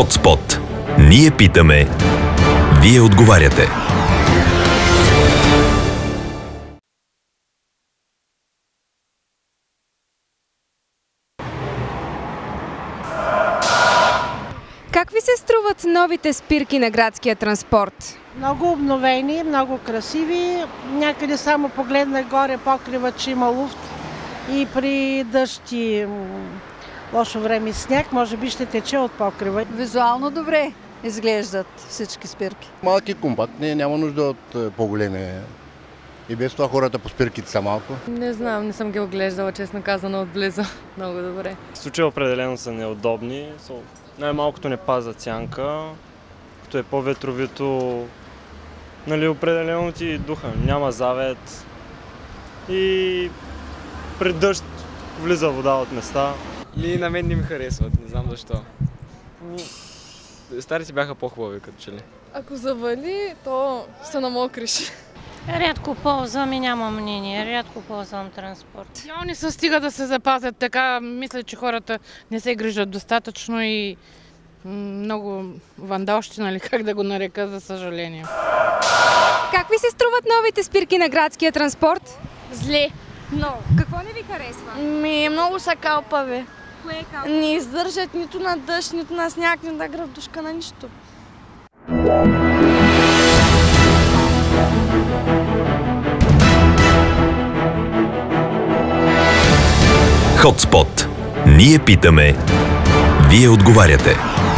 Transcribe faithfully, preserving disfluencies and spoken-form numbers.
Хотспот. Ние питаме, вие отговаряте. Как ви се струват новите спирки на градския транспорт? Много обновени, много красиви. Някъде само погледнах горе покрива, че има луфт и при дъжд и лошо време и сняг, може би ще тече от покрива. Визуално добре изглеждат всички спирки. Малки, компактни, няма нужда от по-големи. И без това хората по спирките са малко. Не знам, не съм ги оглеждала, честно казано, отблизо. Много добре. Случаи определено са неудобни. Най-малкото не пазят сянка, като е по-ветровито, нали, определено ти духа, няма завет и при дъжд влиза вода от места. И на мен не ми харесват, не знам защо. Старите бяха по-хубави като че ли. Ако завали, то се намокриш. Рядко ползвам и нямам мнение, рядко ползвам транспорт. Я не се стига да се запазят така, мисля, че хората не се грижат достатъчно и много вандалщина, нали, как да го нарека, за съжаление. Как ви се струват новите спирки на градския транспорт? Зле. Много. Какво не ви харесва? Ми, много са калпави. Кое е калпави? Не издържат нито на дъжд, нито на сняг, нито на градушка, на нищо. Хотспот. Ние питаме, вие отговаряте.